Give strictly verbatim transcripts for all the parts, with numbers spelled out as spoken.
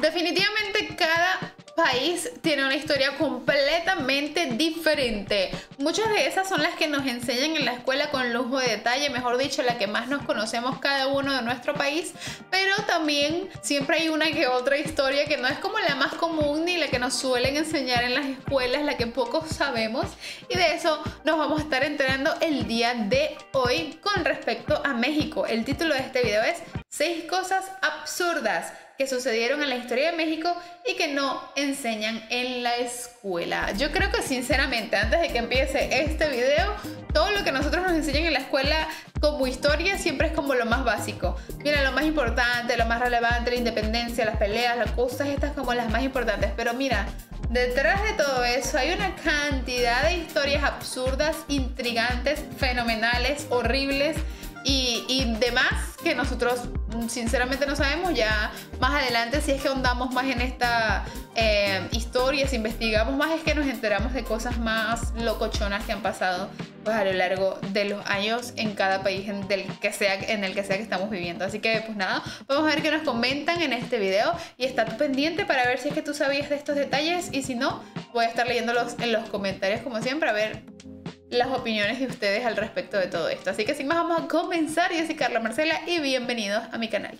Definitivamente cada país tiene una historia completamente diferente. Muchas de esas son las que nos enseñan en la escuela con lujo de detalle, mejor dicho, la que más nos conocemos cada uno de nuestro país, pero también siempre hay una que otra historia que no es como la más común ni la que nos suelen enseñar en las escuelas, la que pocos sabemos, y de eso nos vamos a estar enterando el día de hoy con respecto a México. El título de este video es seis cosas absurdas que sucedieron en la historia de México y que no enseñan en la escuela. Yo creo que sinceramente, antes de que empiece este video, todo lo que nosotros nos enseñan en la escuela como historia siempre es como lo más básico. Mira, lo más importante, lo más relevante, la independencia, las peleas, las cosas estas como las más importantes. Pero mira, detrás de todo eso hay una cantidad de historias absurdas, intrigantes, fenomenales, horribles y, y demás que nosotros sinceramente no sabemos. Ya más adelante, si es que ahondamos más en esta eh, historia, si investigamos más, es que nos enteramos de cosas más locochonas que han pasado pues a lo largo de los años en cada país en, del que sea, en el que sea que estamos viviendo. Así que pues nada, vamos a ver qué nos comentan en este video y está pendiente para ver si es que tú sabías de estos detalles, y si no, voy a estar leyéndolos en los comentarios como siempre, a ver las opiniones de ustedes al respecto de todo esto. Así que sin más, vamos a comenzar. Yo soy Carla Marcela y bienvenidos a mi canal.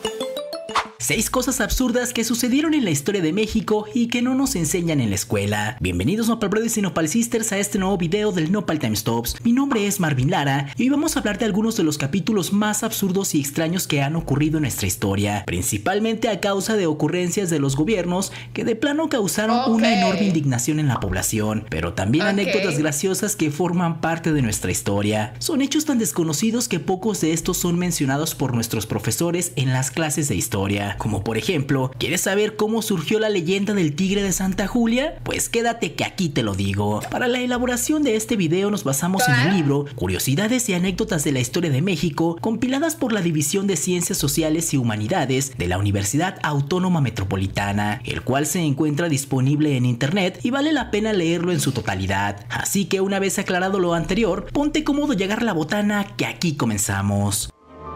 Seis cosas absurdas que sucedieron en la historia de México y que no nos enseñan en la escuela. Bienvenidos Nopal Brothers y Nopal Sisters a este nuevo video del Nopal Time Stops. Mi nombre es Marvin Lara y hoy vamos a hablar de algunos de los capítulos más absurdos y extraños que han ocurrido en nuestra historia, principalmente a causa de ocurrencias de los gobiernos que de plano causaron okay. una enorme indignación en la población, pero también okay. anécdotas graciosas que forman parte de nuestra historia. Son hechos tan desconocidos que pocos de estos son mencionados por nuestros profesores en las clases de historia. Como por ejemplo, ¿quieres saber cómo surgió la leyenda del tigre de Santa Julia? Pues quédate que aquí te lo digo. Para la elaboración de este video nos basamos en el libro Curiosidades y anécdotas de la historia de México, compiladas por la División de Ciencias Sociales y Humanidades de la Universidad Autónoma Metropolitana, el cual se encuentra disponible en internet y vale la pena leerlo en su totalidad. Así que una vez aclarado lo anterior, ponte cómodo y agarra la botana que aquí comenzamos.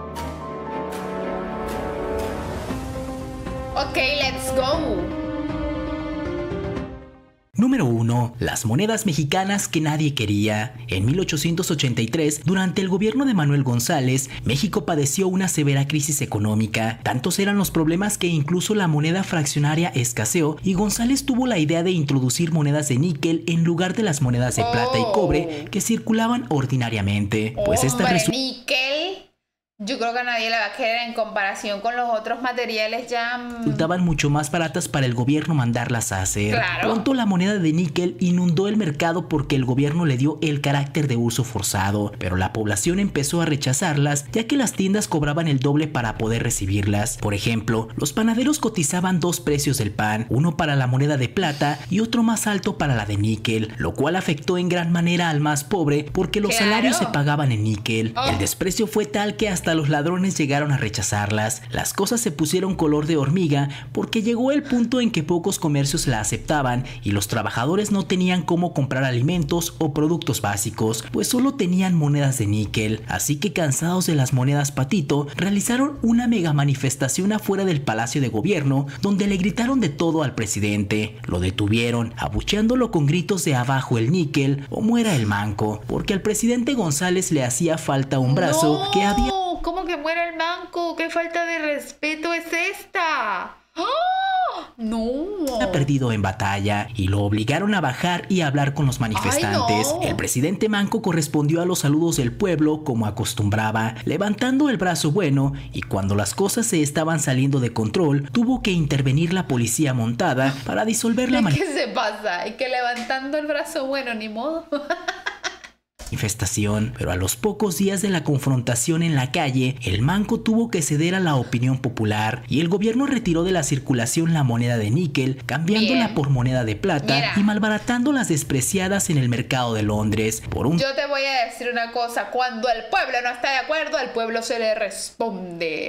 Ok, let's go. Número uno. Las monedas mexicanas que nadie quería. En mil ochocientos ochenta y tres, durante el gobierno de Manuel González, México padeció una severa crisis económica. Tantos eran los problemas que incluso la moneda fraccionaria escaseó y González tuvo la idea de introducir monedas de níquel en lugar de las monedas de oh. plata y cobre que circulaban ordinariamente. Oh, pues esta resulta... níquel. Yo creo que a nadie la va a querer en comparación con los otros materiales ya... resultaban mucho más baratas para el gobierno mandarlas a hacer. Claro. Pronto la moneda de níquel inundó el mercado porque el gobierno le dio el carácter de uso forzado, pero la población empezó a rechazarlas ya que las tiendas cobraban el doble para poder recibirlas. Por ejemplo, los panaderos cotizaban dos precios del pan, uno para la moneda de plata y otro más alto para la de níquel, lo cual afectó en gran manera al más pobre porque los claro. salarios se pagaban en níquel. Oh. El desprecio fue tal que hasta los ladrones llegaron a rechazarlas. Las cosas se pusieron color de hormiga porque llegó el punto en que pocos comercios la aceptaban y los trabajadores no tenían cómo comprar alimentos o productos básicos, pues solo tenían monedas de níquel. Así que cansados de las monedas patito, realizaron una mega manifestación afuera del Palacio de Gobierno donde le gritaron de todo al presidente. Lo detuvieron, abucheándolo con gritos de abajo el níquel o muera el manco, porque al presidente González le hacía falta un brazo no. que había... ¿Cómo que muera el manco? ¿Qué falta de respeto es esta? ¡Oh! No. Ha perdido en batalla y lo obligaron a bajar y a hablar con los manifestantes. Ay, no. El presidente manco correspondió a los saludos del pueblo como acostumbraba, levantando el brazo bueno, y cuando las cosas se estaban saliendo de control, tuvo que intervenir la policía montada para disolver la manifestación. ¿Qué se pasa? Y que levantando el brazo bueno, ni modo. manifestación, pero a los pocos días de la confrontación en la calle, el manco tuvo que ceder a la opinión popular y el gobierno retiró de la circulación la moneda de níquel, cambiándola Bien. por moneda de plata Mira. y malbaratando las despreciadas en el mercado de Londres por un... Yo te voy a decir una cosa, cuando el pueblo no está de acuerdo, al pueblo se le responde.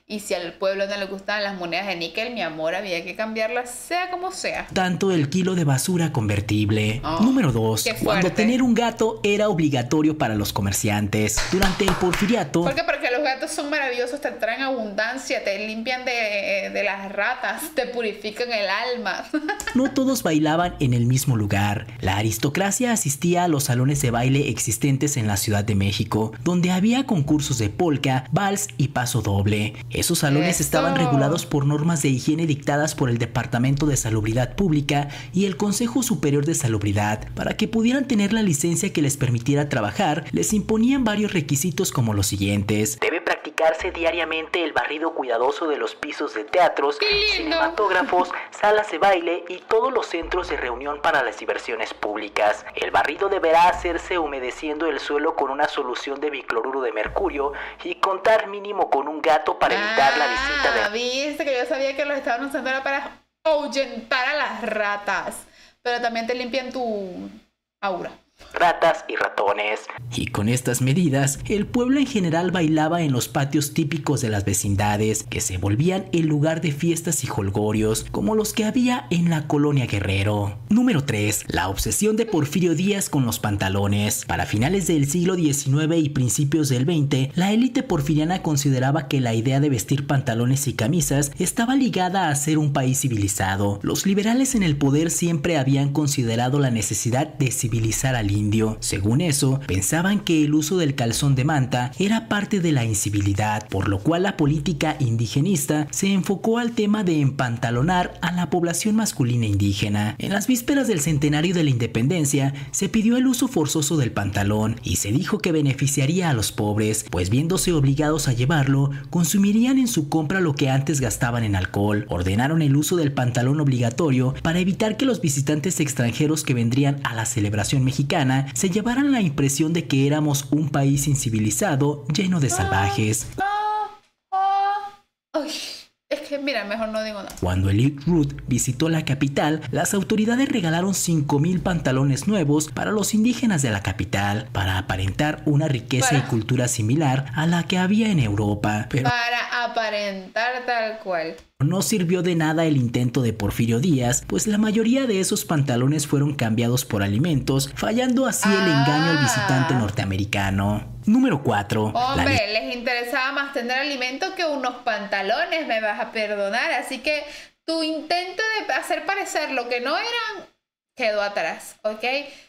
y si al pueblo no le gustaban las monedas de níquel, mi amor, había que cambiarlas sea como sea. Tanto el kilo de basura convertible. Oh, número dos. Cuando tener un gato era obligatorio para los comerciantes. Durante el porfiriato... ¿Por qué? Porque los gatos son maravillosos, te traen abundancia, te limpian de, de las ratas, te purifican el alma. No todos bailaban en el mismo lugar. La aristocracia asistía a los salones de baile existentes en la Ciudad de México, donde había concursos de polka, vals y paso doble. Esos salones Eso. estaban regulados por normas de higiene dictadas por el Departamento de Salubridad Pública y el Consejo Superior de Salubridad. Para que pudieran tener la licencia que les permitiera trabajar, les imponían varios requisitos como los siguientes. Debe practicarse diariamente el barrido cuidadoso de los pisos de teatros, cinematógrafos, salas de baile y todos los centros de reunión para las diversiones públicas. El barrido deberá hacerse humedeciendo el suelo con una solución de bicloruro de mercurio y contar mínimo con un gato para evitar ah, la visita de... Viste que yo sabía que los estaban usando para ahuyentar a las ratas, pero también te limpian tu aura. Ratas y ratones. Y con estas medidas, el pueblo en general bailaba en los patios típicos de las vecindades, que se volvían el lugar de fiestas y jolgorios, como los que había en la colonia Guerrero. Número tres. La obsesión de Porfirio Díaz con los pantalones. Para finales del siglo diecinueve y principios del veinte, la élite porfiriana consideraba que la idea de vestir pantalones y camisas estaba ligada a ser un país civilizado. Los liberales en el poder siempre habían considerado la necesidad de civilizar al indio. Según eso, pensaban que el uso del calzón de manta era parte de la incivilidad, por lo cual la política indigenista se enfocó al tema de empantalonar a la población masculina indígena. En las vísperas del centenario de la independencia, se pidió el uso forzoso del pantalón y se dijo que beneficiaría a los pobres, pues viéndose obligados a llevarlo, consumirían en su compra lo que antes gastaban en alcohol. Ordenaron el uso del pantalón obligatorio para evitar que los visitantes extranjeros que vendrían a la celebración mexicana se llevaran la impresión de que éramos un país incivilizado lleno de salvajes. Ah, ah, ah. Uy, es que mira, mejor no digo nada. Cuando Eliud Root visitó la capital, las autoridades regalaron cinco mil pantalones nuevos para los indígenas de la capital, para aparentar una riqueza para... y cultura similar a la que había en Europa. Pero... para aparentar tal cual. No sirvió de nada el intento de Porfirio Díaz, pues la mayoría de esos pantalones fueron cambiados por alimentos, fallando así ah. el engaño al visitante norteamericano. Número cuatro. Hombre, la... les interesaba más tener alimento que unos pantalones, me vas a perdonar. Así que tu intento de hacer parecer lo que no eran quedó atrás, ¿ok?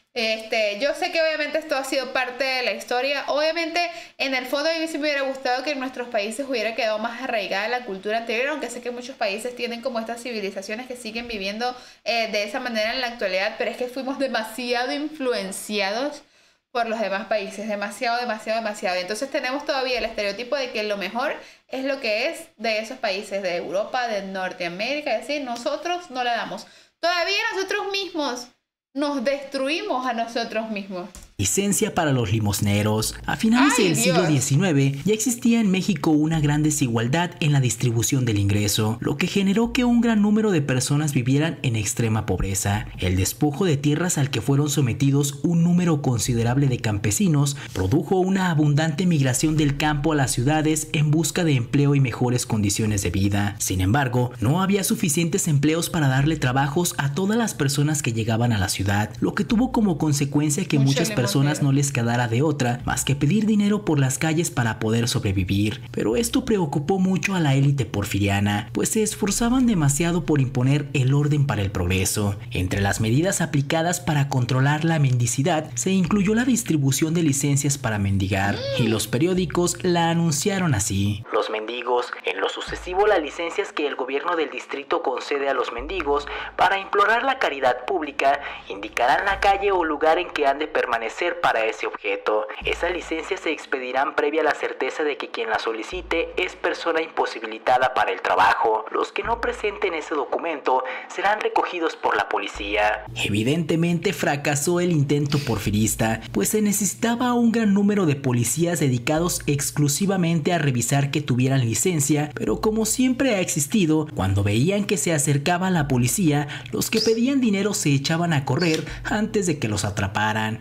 Este, yo sé que obviamente esto ha sido parte de la historia. Obviamente en el fondo a mí sí me hubiera gustado que en nuestros países hubiera quedado más arraigada la cultura anterior, aunque sé que muchos países tienen como estas civilizaciones que siguen viviendo eh, de esa manera en la actualidad, pero es que fuimos demasiado influenciados por los demás países, demasiado, demasiado, demasiado. Entonces tenemos todavía el estereotipo de que lo mejor es lo que es de esos países, de Europa, de Norteamérica, es decir, nosotros no la damos. Todavía nosotros mismos nos destruimos a nosotros mismos. Licencia para los limosneros. A finales Ay, del Dios. siglo diecinueve ya existía en México una gran desigualdad en la distribución del ingreso, lo que generó que un gran número de personas vivieran en extrema pobreza. El despojo de tierras al que fueron sometidos un número considerable de campesinos produjo una abundante migración del campo a las ciudades en busca de empleo y mejores condiciones de vida. Sin embargo, no había suficientes empleos para darle trabajos a todas las personas que llegaban a la ciudad, lo que tuvo como consecuencia que Mucho muchas personas personas no les quedara de otra más que pedir dinero por las calles para poder sobrevivir. Pero esto preocupó mucho a la élite porfiriana, pues se esforzaban demasiado por imponer el orden para el progreso. Entre las medidas aplicadas para controlar la mendicidad se incluyó la distribución de licencias para mendigar, y los periódicos la anunciaron así: los mendigos, en lo sucesivo las licencias que el gobierno del distrito concede a los mendigos para implorar la caridad pública, indicarán la calle o lugar en que han de permanecer para ese objeto. Esas licencias se expedirán previa a la certeza de que quien la solicite es persona imposibilitada para el trabajo. Los que no presenten ese documento serán recogidos por la policía. Evidentemente fracasó el intento porfirista, pues se necesitaba un gran número de policías dedicados exclusivamente a revisar que tuvieran licencia, pero como siempre ha existido, cuando veían que se acercaba la policía, los que pedían dinero se echaban a correr antes de que los atraparan. Lo curioso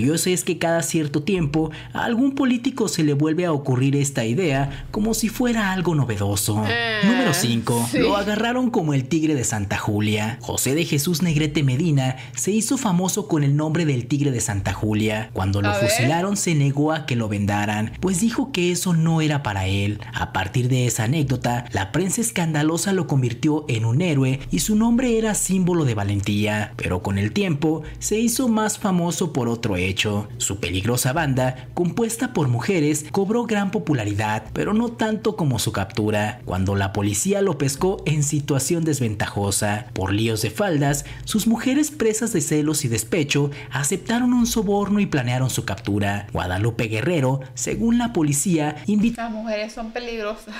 curioso es que cada cierto tiempo a algún político se le vuelve a ocurrir esta idea como si fuera algo novedoso. Eh, Número cinco. Sí. Lo agarraron como el tigre de Santa Julia. José de Jesús Negrete Medina se hizo famoso con el nombre del tigre de Santa Julia. Cuando lo a fusilaron ver. se negó a que lo vendaran, pues dijo que eso no era para él. A partir de esa anécdota, la prensa escandalosa lo convirtió en un héroe y su nombre era símbolo de valentía, pero con el tiempo se hizo más famoso por otro hecho. Su peligrosa banda, compuesta por mujeres, cobró gran popularidad, pero no tanto como su captura, cuando la policía lo pescó en situación desventajosa. Por líos de faldas, sus mujeres, presas de celos y despecho, aceptaron un soborno y planearon su captura. Guadalupe Guerrero, según la policía, invitó... Las mujeres son peligrosas.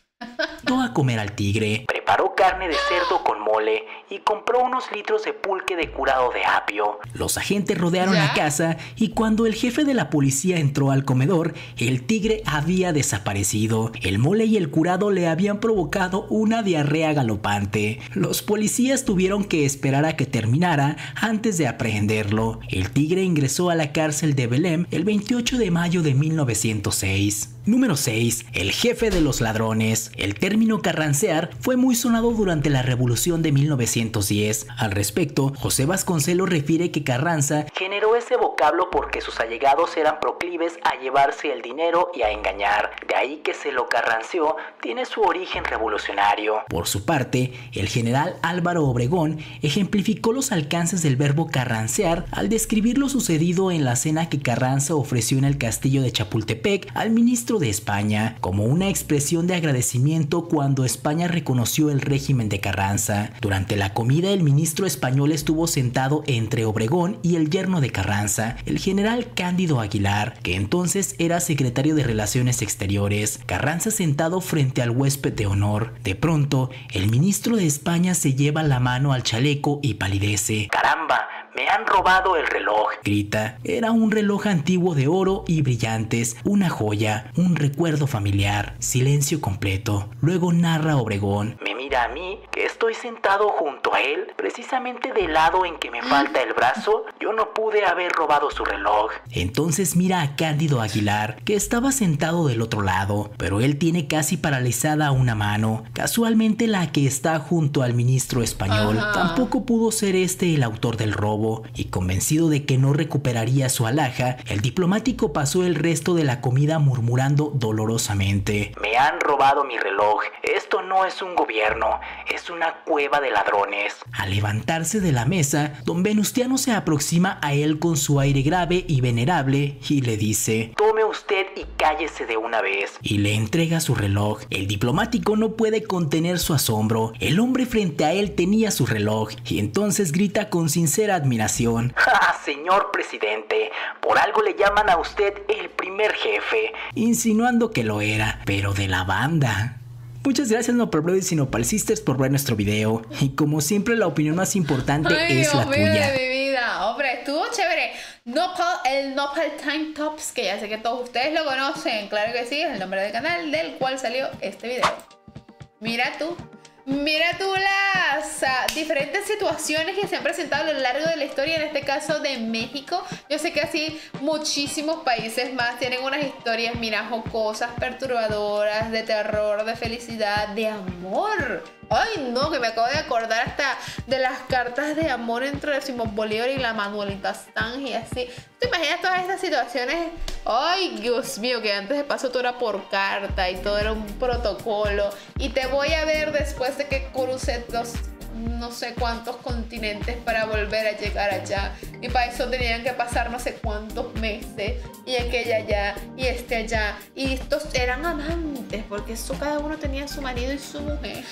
a comer al tigre, preparó carne de cerdo con mole y compró unos litros de pulque de curado de apio. Los agentes rodearon ¿Ya? la casa y cuando el jefe de la policía entró al comedor, el tigre había desaparecido. El mole y el curado le habían provocado una diarrea galopante. Los policías tuvieron que esperar a que terminara antes de aprehenderlo. El tigre ingresó a la cárcel de Belém el veintiocho de mayo de mil novecientos seis. Número seis. El jefe de los ladrones. El término carrancear fue muy sonado durante la Revolución de mil novecientos diez. Al respecto, José Vasconcelos refiere que Carranza generó ese vocablo porque sus allegados eran proclives a llevarse el dinero y a engañar. De ahí que se lo carranceó tiene su origen revolucionario. Por su parte, el general Álvaro Obregón ejemplificó los alcances del verbo carrancear al describir lo sucedido en la cena que Carranza ofreció en el castillo de Chapultepec al ministro de España, como una expresión de agradecimiento cuando España reconoció el régimen de Carranza. Durante la comida, el ministro español estuvo sentado entre Obregón y el yerno de Carranza, el general Cándido Aguilar, que entonces era secretario de Relaciones Exteriores. Carranza sentado frente al huésped de honor. De pronto, el ministro de España se lleva la mano al chaleco y palidece. ¡Caramba! ¡Me han robado el reloj!, grita. Era un reloj antiguo de oro y brillantes, una joya, un recuerdo familiar. Silencio completo. Luego narra Obregón. Me mira a mí, que estoy sentado junto a él, precisamente del lado en que me falta el brazo. Yo no pude haber robado su reloj. Entonces mira a Cándido Aguilar, que estaba sentado del otro lado, pero él tiene casi paralizada una mano, casualmente la que está junto al ministro español. Ajá. Tampoco pudo ser este el autor del robo. Y convencido de que no recuperaría su alhaja, el diplomático pasó el resto de la comida murmurando dolorosamente. Me han robado mi reloj. Esto no es un gobierno, es una cueva de ladrones. Al levantarse de la mesa, don Venustiano se aproxima a él con su aire grave y venerable y le dice: tome usted y cállese de una vez. Y le entrega su reloj. El diplomático no puede contener su asombro. El hombre frente a él tenía su reloj y entonces grita con sincera admiración: ¡ja, señor presidente! Por algo le llaman a usted el primer jefe. Insinuando que lo era, pero de la banda. Muchas gracias Nopal Brothers y Nopal Sisters por ver nuestro video. Y como siempre, la opinión más importante Ay, es la tuya. De mi vida. Hombre, estuvo chévere. Nopal, el Nopal Time Tops, que ya sé que todos ustedes lo conocen. Claro que sí, es el nombre del canal del cual salió este video. Mira tú. Mira tú las uh, diferentes situaciones que se han presentado a lo largo de la historia, en este caso de México. Yo sé que así muchísimos países más tienen unas historias, mira, jocosas, perturbadoras, de terror, de felicidad, de amor. Ay, no, que me acabo de acordar hasta de las cartas de amor entre Simón Bolívar y la Manuelita Stange y así. ¿Te imaginas todas estas situaciones? Ay, Dios mío, que antes de paso todo era por carta y todo era un protocolo. Y te voy a ver después de que cruce los no sé cuántos continentes para volver a llegar allá. Y para eso tenían que pasar no sé cuántos meses. Y aquella allá, y este allá. Y estos eran amantes, porque eso cada uno tenía su marido y su mujer.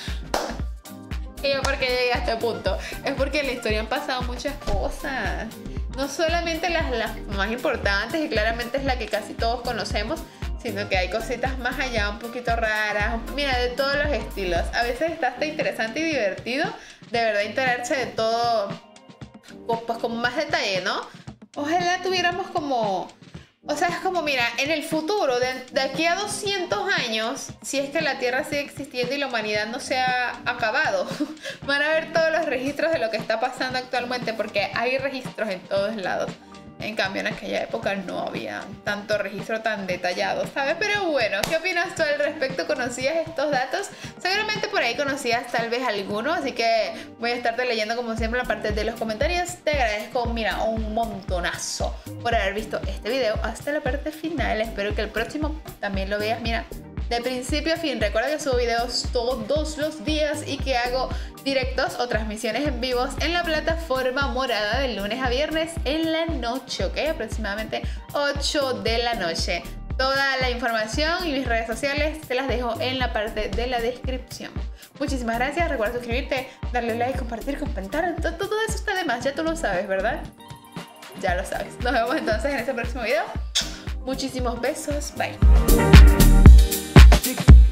Y yo, ¿por qué llegué a este punto? Es porque en la historia han pasado muchas cosas. No solamente las, las más importantes, y claramente es la que casi todos conocemos, sino que hay cositas más allá, un poquito raras. Mira, de todos los estilos. A veces está hasta interesante y divertido, de verdad, enterarse de todo, pues con más detalle, ¿no? Ojalá tuviéramos como... O sea, es como, mira, en el futuro, de, de aquí a doscientos años, si es que la Tierra sigue existiendo y la humanidad no se ha acabado, van a ver todos los registros de lo que está pasando actualmente, porque hay registros en todos lados. En cambio, en aquella época no había tanto registro tan detallado, ¿sabes? Pero bueno, ¿qué opinas tú al respecto? ¿Conocías estos datos? Seguramente por ahí conocías tal vez alguno, así que voy a estarte leyendo como siempre en la parte de los comentarios. Te agradezco, mira, un montonazo por haber visto este video hasta la parte final. Espero que el próximo también lo veas, mira, de principio a fin. Recuerda que subo videos todos los días y que hago directos o transmisiones en vivos en la plataforma morada de lunes a viernes en la noche, ¿ok? Aproximadamente ocho de la noche. Toda la información y mis redes sociales te las dejo en la parte de la descripción. Muchísimas gracias. Recuerda suscribirte, darle like, compartir, comentar. Todo, todo eso está de más. Ya tú lo sabes, ¿verdad? Ya lo sabes. Nos vemos entonces en este próximo video. Muchísimos besos. Bye.